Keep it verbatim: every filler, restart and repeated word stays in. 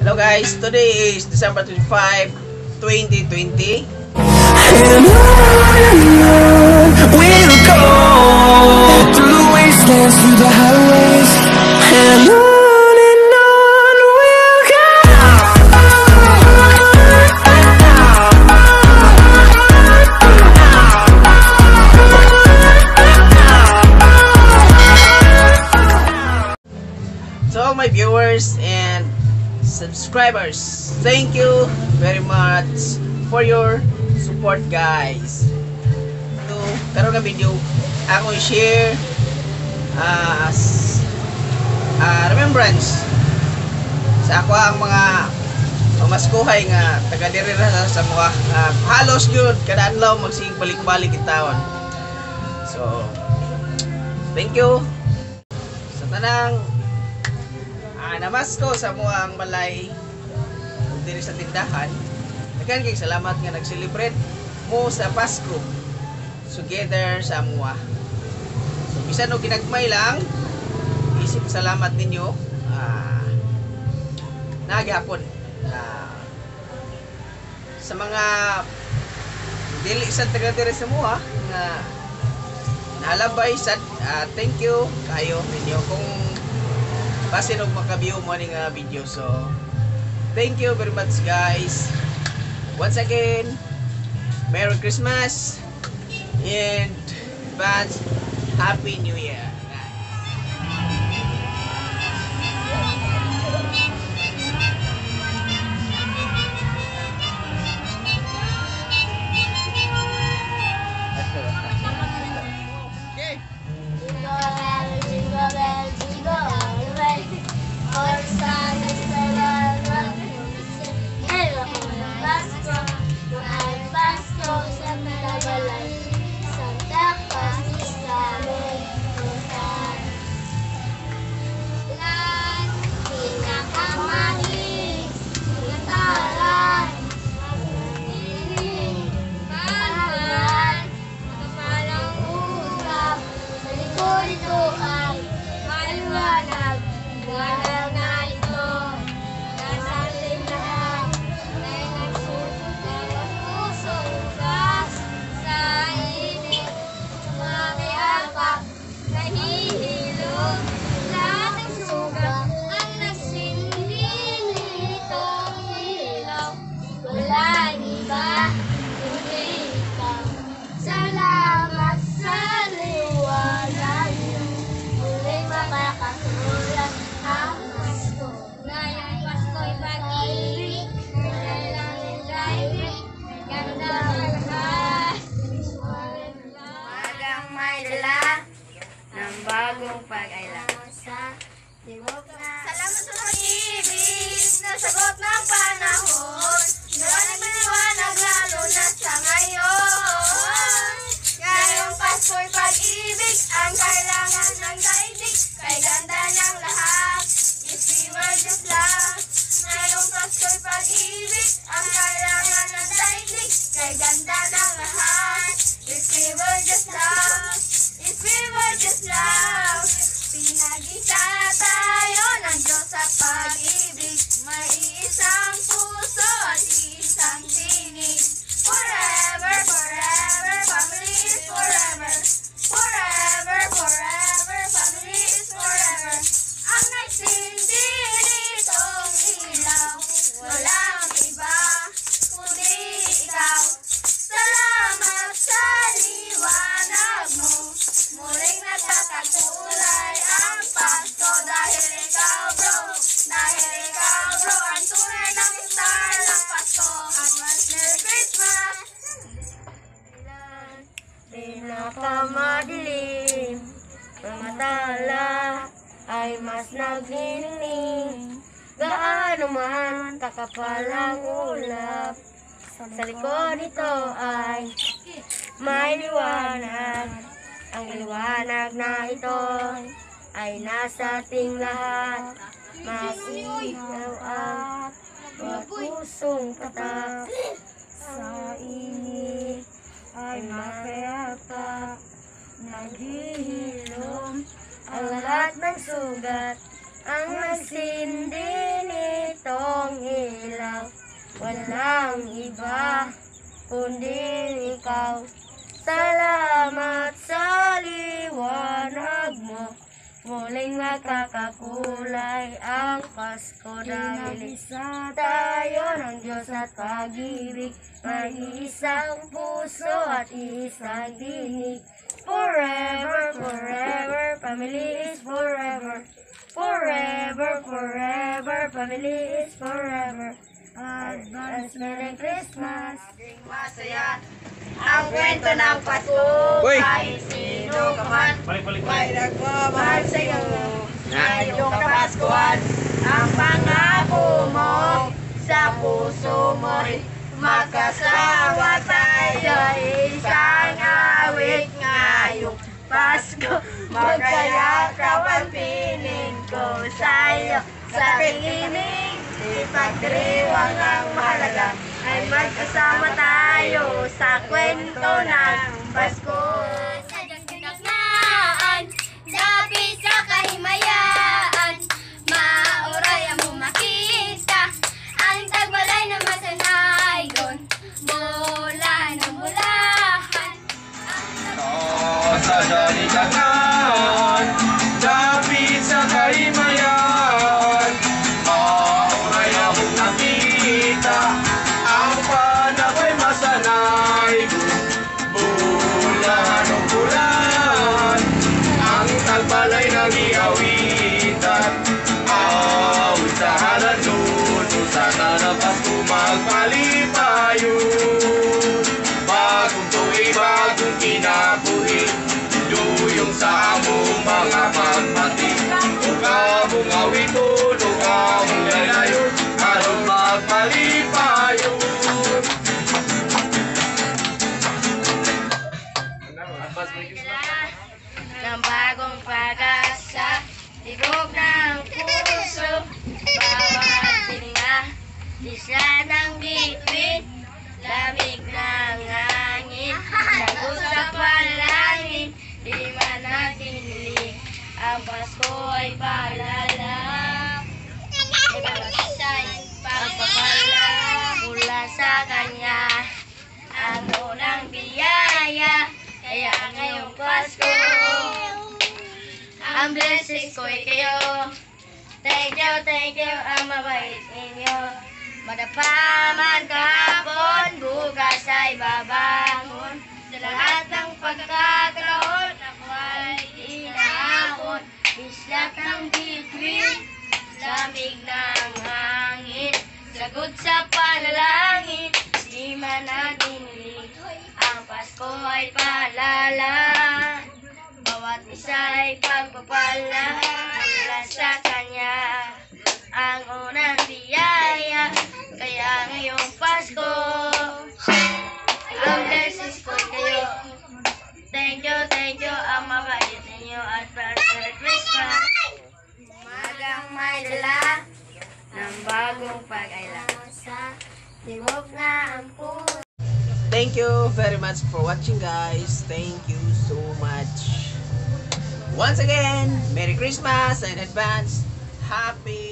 Hello guys, today is December twenty-fifth, twenty twenty. And on and on we'll go, through the wastelands, through the highways. And on and on we'll go. To all my viewers and subscribers, thank you very much for your support guys. So, karon nga video ako i-share uh, as uh, remembrance sa ako ang mga pamaskuhay nga taga diri ra sa mga uh, halos gyud kada adlaw magsing balik-balik kitawon. So thank you sa tanang uh, namasko sa mga ang balay diri sa tindahan. Daghan kay salamat nga nag-celebrate mo sa Pasko together sa mua. So bisan og ginagmay lang, isip salamat ninyo. Ah, nagihapon ah, sa mga dili sa taga diri sa mua nga nalabay sad, ah, thank you kayo ninyo kung basin og maka-view mo ning uh, video. So thank you very much guys. Once again, Merry Christmas and advance Happy New Year. Okay. Jingle bell, jingle bell, jingle all the way. All the sun is shining bright. Hello, Pasko, mahal Pasko sa mga balay. Santa Claus is coming to town. Lan, pinakamahig, pinatalan, magniling, mahal, kamalang ulap. Sa likod ito ay maliwanag. Ganaw na ito, nasa ating lahat, ay nagsusugal ang pusong ugas. Sa init, sumabiapak, nahihilom, lahat ng sugat ang nagsindi nitong ilaw. Walang iba, kundi ikaw. Salamat sa liwanag niyo, muling makakatulad ang Pasko. Ngayong Pasko'y pag-ibig, kailangan daigdig, ganda ng lahat. Magang may dala ng bagong pag-aila. Salamat sa pag-ibig na sagot ng panahon. Liwanag na liwanag lalo na sa ngayon. Ngayong Pasko'y pag-ibig, ang kailangan ng daigdig, kay ganda ng lahat. If we were just love. Ngayong Pasko'y pag-ibig, ang kailangan ng daigdig, kay ganda ng lahat. If we were just love. If we were just love. Pinag-isa tayo ng Diyos sa pag-ibig. May isang puso at isang tinig. Forever, forever, family is forever. Forever, forever, family is forever. Ang nagsindi nitong ilaw, walang iba, kundi ikaw. Salamat sa liwanag mo, muling nagkakatulay ang Pasko. Dahil ikaw bro, dahil ikaw bro, ang tunay ng star ng Pasko. Advance Merry Christmas! Pinakamadilim, mga tala ay mas nagniningning. Gaano man kakapal ang ulap, sa likod nito ay may liwanag. Ang liwanag na ito ay nasa ating lahat. Masigaw at mga pusong tatak. Sa init ay makayapak, naghihilom ang lahat ng sugat. Ang nagsindi nitong walang iba kundi ikaw. Salamat sa liwanag mo, muling makakakulay ang Pasko dahil isa tayo ng Diyos at pag-ibig, may isang puso at isang tinig. Forever, forever, family is forever. Forever, forever, family is forever. Advance Merry Christmas. Masaya ang kwento ng Pasko. Uy! Kahit sino ka man, may nagmamahal sa'yo. Ngayong Kapaskuhan, ang pangako mo sa puso mo'y magkasawa tayo. Isang awit ngayong Pasko, magkayakaw ang piling ko sa'yo. Sa piling, ipagdiriwang ang mahalaga, ay magkasama tayo sa kwento ng Pasko. Sadyang tinagmaan, dapit sa kahimayaan, mauray ang makita, ang tagbalay na masanay doon, mula ng mulahan. Sa daligatan, dapit sa kahimayan, mauray akong nakita, ang panako'y masanay, bulan o bulan, ang tagbalay ng iawitan, awit sa halanun, sana na Pasko magpalipayon. Bagong tuwi, bagong kinabuhi, duyong sa among mga magmati. Ukamong awit ko, ukamong lalayon, karong magpalipayon. Ng bagong pag-asa, tibok ng puso, bawat tinga, isla ng bituin, lamig ng hangin, sagot sa palangin, di man natinili, ang Pasko ay paalala, ay pag-isay, pagpapala, mula sa Kanya, ang unang biyaya, kaya ngayong Pasko, ang blessings ko ay kayo. Thank you, thank you, ang mabait ninyo. Madapa man kahapon, bukas ay babangon. Sa lahat ng pagkakataon, ako ay inaahon. Islat ng bituin, lamig ng hangin, sagot sa panalangin, di man nadinig. Ang Pasko ay paalala, bawat isa ay pagpapala, mula sa Kanya, ang unang biyaya, kaya ngayong Pasko, ang blessings ko kayo. Thank you, thank you, ang mabait ninyo at Merry Christmas. Umagang may dala ng bagong pag-aila sa tibok na ang puso. Thank you very much for watching, guys. Thank you so much. Once again, Merry Christmas and advance Happy